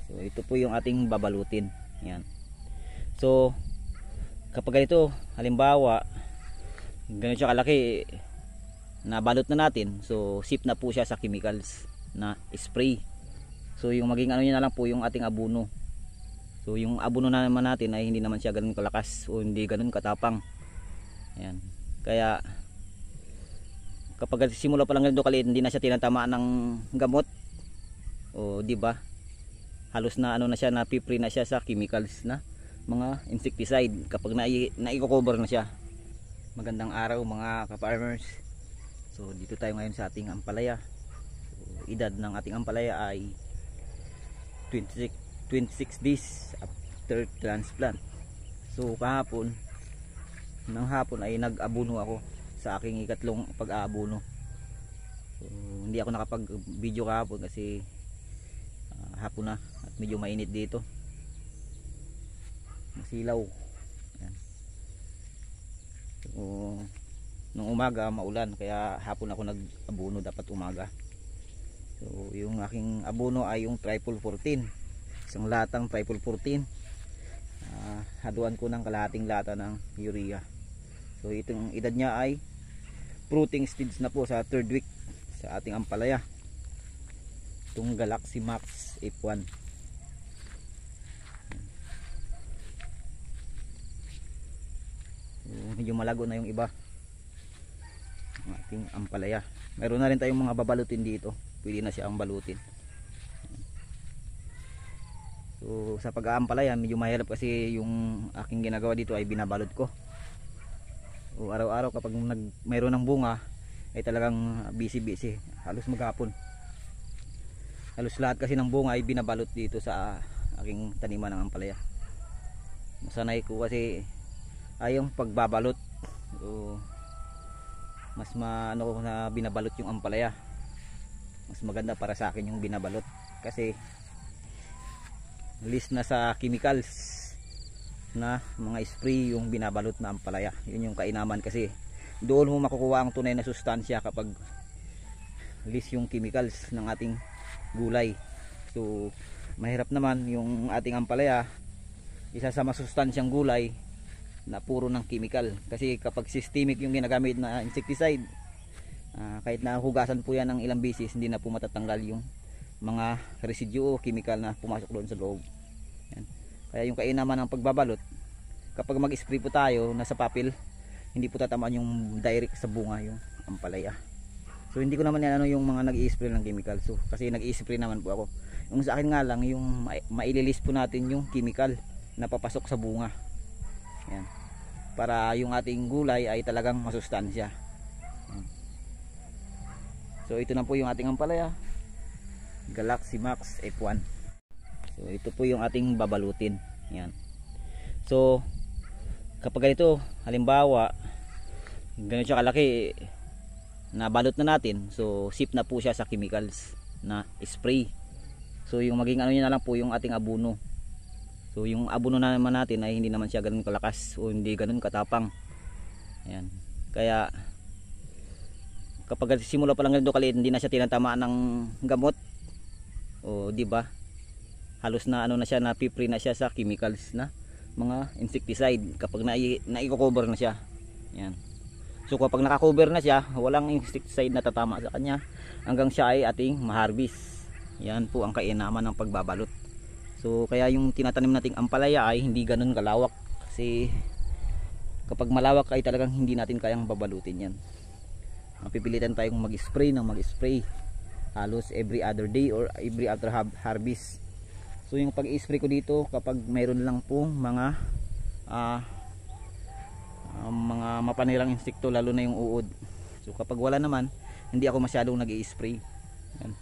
So ito po yung ating babalutin. Yan. So kapag ganito, halimbawa ganito siya kalaki, nabalot na natin, so sip na po siya sa chemicals na spray. So yung maging ano niya na lang po yung ating abono. So yung abono na naman natin ay hindi naman siya ganoon kalakas o hindi ganoon katapang. Ayan. Kaya kapag simula pa lang ganito kaliit, hindi na siya tinatamaan ng gamot. O di ba? Halos na ano na siya, napipree na siya sa chemicals na mga insecticide kapag na-i-cover na siya. Magandang araw mga ka-farmers. So dito tayo ngayon sa ating ampalaya. So, edad ng ating ampalaya ay 26 days after transplant. So kahapon ng hapon ay nag-abono ako sa aking ikatlong pag-aabono. So hindi ako nakapag-video kahapon kasi hapon na at medyo mainit dito. Masilaw. Ayan. So nung umaga maulan kaya hapon ako nag-abono, dapat umaga. So yung aking abono ay yung triple 14, isang latang triple 14. Haluan ko ng kalahating lata ng urea. So itong edad niya ay fruiting stage na po sa 3rd week sa ating ampalaya, itong Galaxy Max F1. So medyo malago na yung iba ng ating ampalaya. Mayroon na rin tayong mga babalutin dito, pwede na siya ang balutin. So sa pag-aampalaya medyo mahirap kasi yung aking ginagawa dito ay binabalot ko. O araw-araw kapag mayroon ng bunga ay talagang busy, halos maghapon. Halos lahat kasi ng bunga ay binabalot dito sa aking taniman ng ampalaya. Masanay ko kasi yung pagbabalot. So mas maano ko na binabalot yung ampalaya. Mas maganda para sa akin yung binabalot kasi list na sa chemicals na mga spray yung binabalot na ampalaya. Yun yung kainaman kasi doon mo makukuha ang tunay na sustansya kapag list yung chemicals ng ating gulay. So mahirap naman yung ating ampalaya isa sa masustansyang gulay na puro ng chemical, kasi kapag systemic yung ginagamit na insecticide, kahit na hugasan po yan ng ilang beses, hindi na po matatanggal yung mga residue o chemical na pumasok doon sa loob. Yan. Kaya yung kainaman ng pagbabalot, kapag mag-spray po tayo nasa papel, hindi po tatamaan yung direct sa bunga yung ampalaya. So hindi ko naman yan yung mga nag-i-spray ng chemical. So kasi nag-i-spray naman po ako. Yung sa akin nga lang yung maililis po natin yung chemical na papasok sa bunga. Yan. Para yung ating gulay ay talagang masustansya. Yan. So ito na po yung ating ampalaya, Galaxy Max F1. So ito po yung ating babalutin. Yan. So kapag ganito, halimbawa ganito siya kalaki, nabalot na natin, so sip na po siya sa chemicals na spray. So yung maging ano niya na lang po yung ating abono. So yung abono na naman natin ay hindi naman siya ganoon kalakas o hindi ganoon katapang. Ayan. Kaya kapag simula pa lang ganito kaliit, hindi na siya tinatamaan ng gamot. O di ba? Halos na ano na siya, napipree na siya sa chemicals na mga insecticide kapag na-i-cover na siya. Ayan. So kapag naka-cover na siya, walang insecticide na tatama sa kanya hanggang siya ay ating ma-harvest. Yan po ang kainaman ng pagbabalot. So kaya yung tinatanim nating ampalaya ay hindi ganun kalawak, kasi kapag malawak ay talagang hindi natin kayang babalutin yan. Pipilitan tayong mag-spray ng mag-spray halos every other day or every after harvest. So yung pag-spray ko dito kapag mayroon lang po mga mapanirang insekto, lalo na yung uod. So kapag wala naman, hindi ako masyadong nag-i-spray. Yan.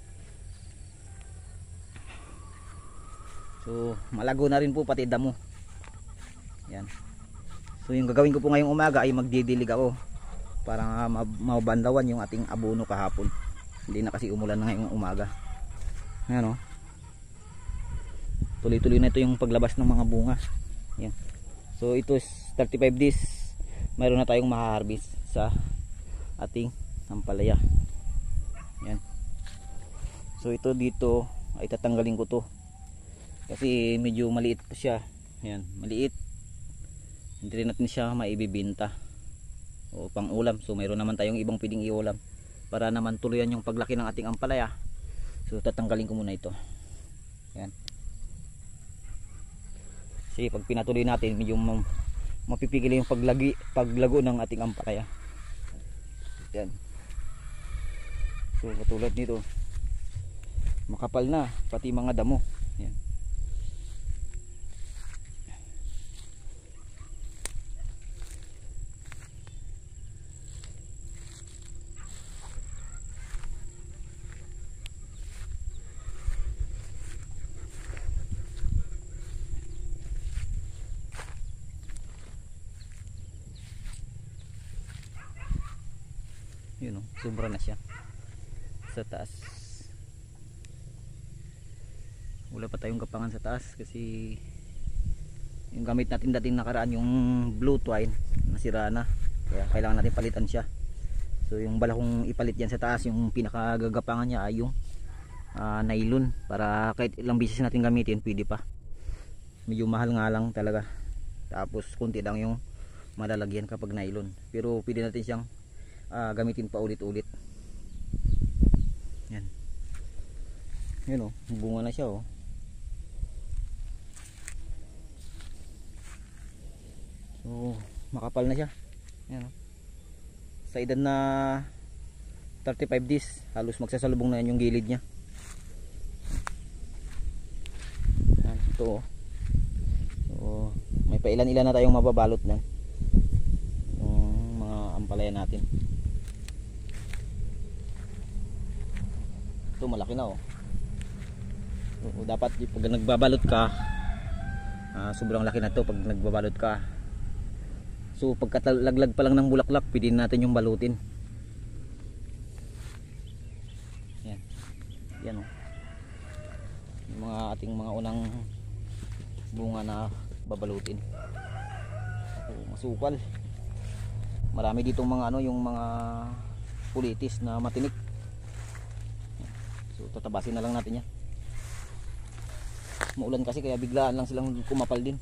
So malago na rin po pati damo. Yan. So yung gagawin ko po ngayong umaga ay magdidilig ako para mabandawan yung ating abono kahapon. Hindi na kasi umulan na ngayong umaga. Ayan o. Tuloy-tuloy na ito yung paglabas ng mga bunga. Yan. So ito is 35 days. Mayroon na tayong maha-harvest sa ating ampalaya. Yan. So ito dito ay tatanggalin ko to kasi medyo maliit pa siya. Ayan, maliit, hindi rin natin siya maibibenta o pang ulam. So mayroon naman tayong ibang pwedeng iulam para naman tuluyan yung paglaki ng ating ampalaya. So tatanggalin ko muna ito. Ayan, kasi pag pinatuloy natin medyo mapipigil yung paglago ng ating ampalaya. Ayan, so katulad nito makapal na pati mga damo. Ayan. Yun, sobra na siya sa taas. Wala pa tayong gapangan sa taas kasi yung gamit natin dating nakaraan yung blue twine nasira na, kaya kailangan natin palitan siya. So yung bala kong ipalit yan sa taas, yung pinakagagapangan niya ay yung nylon, para kahit ilang beses natin gamitin pwede pa. Medyo mahal nga lang talaga, tapos konti lang yung malalagyan kapag nylon, pero pwede natin siyang gamitin pa ulit-ulit. Yan. Yun, bunga na siya. So makapal na siya. Yan, sa edad na 35 days halos magsasalubong na yan yung gilid niya. Yan, ito. So may pailan-ilan na tayong mababalot nan yung mga ampalaya natin. Ito malaki na. So, dapat pag nagbabalot ka, sobrang laki na to pag nagbabalot ka. So pagkalaglag pa lang ng bulaklak pwede natin yung balutin. Yan. Yan, yung mga ating mga unang bunga na babalutin. So, masukal. Marami ditong mga yung mga pulitis na matinik. So tatabasin na lang natin yan. Maulan kasi kaya biglaan lang silang kumapal din.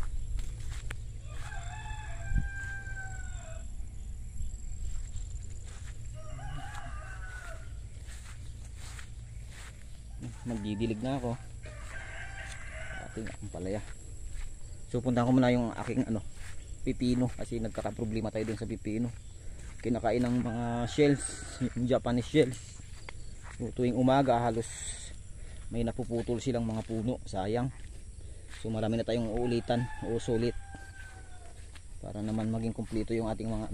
Magdidilig na ako ating ampalaya. So puntahan ko muna yung aking pipino kasi nagkakaproblema tayo dun sa pipino. Kinakain ng mga shells, yung Japanese shells. So, tuwing umaga halos may napuputol silang mga puno, sayang. So marami na tayong uulitan o sulit para naman maging kumpleto yung ating mga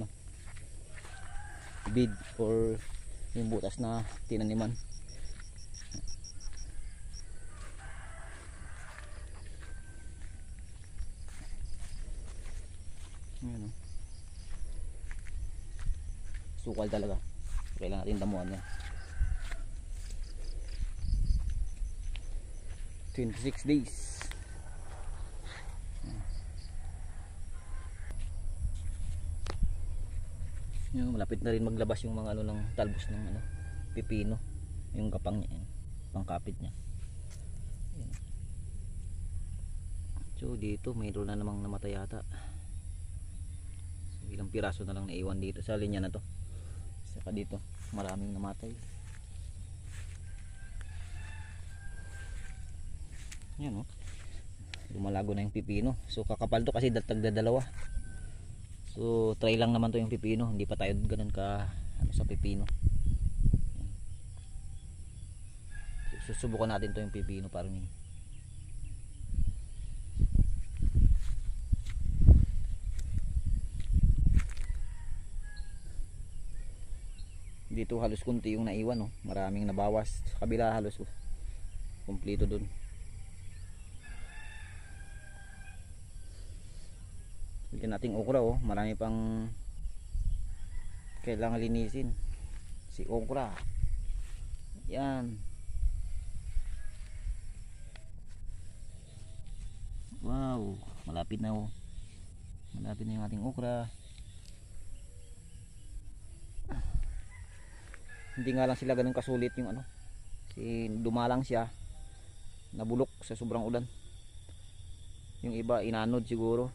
bid or yung butas na tinaniman. Ayan, sukal talaga, kailangan natin damuhan yan. 26 days. Yung malapit na rin maglabas yung mga ng talbos ng pipino, yung kapang niya, pangkapit niya. Ayan. So dito mayroon na namang namatay yata. So, ilang piraso na lang naiwan dito sa linya na to. Saka dito maraming namatay. Yan, lumalago na yung pipino. So kakapal to kasi tagdadalawa. So try lang naman to yung pipino, hindi pa tayo ganun ka sa pipino. So, susubukan natin to yung pipino para dito halos kunti yung naiwan, maraming nabawas. Sa kabila halos kumpleto dun. Bigyan nating okra, marami pang kailangan linisin. Si okra. Yan. Wow, malapit na malapit na yung ating okra. Hindi nga lang sila ganun kasulit yung kasi dumalang siya. nabulok sa sobrang ulan. Yung iba inanod siguro.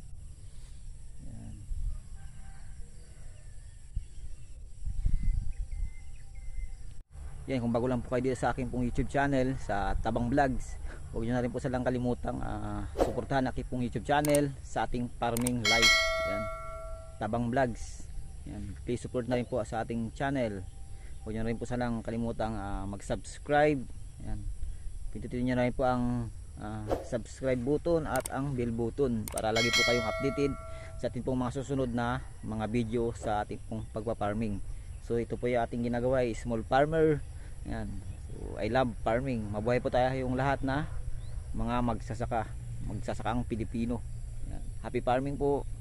Yan, kung bago lang po kayo dito sa aking pong YouTube channel, sa Tabang Vlogs, huwag nyo na rin po salang kalimutang suportahan aking pong YouTube channel sa ating farming life. Yan, Tabang Vlogs. Yan, please support na rin po sa ating channel. Huwag nyo na rin po salang kalimutang mag-subscribe. Yan, pindutin nyo na rin po ang subscribe button at ang bell button para lagi po kayong updated sa ating pong mga susunod na mga video sa ating pong pagpa-farming. So ito po yung ating ginagawa, small farmer. Yan. So I love farming. Mabuhay po tayo yung lahat na mga magsasaka, magsasakang Pilipino. Yan. Happy farming po.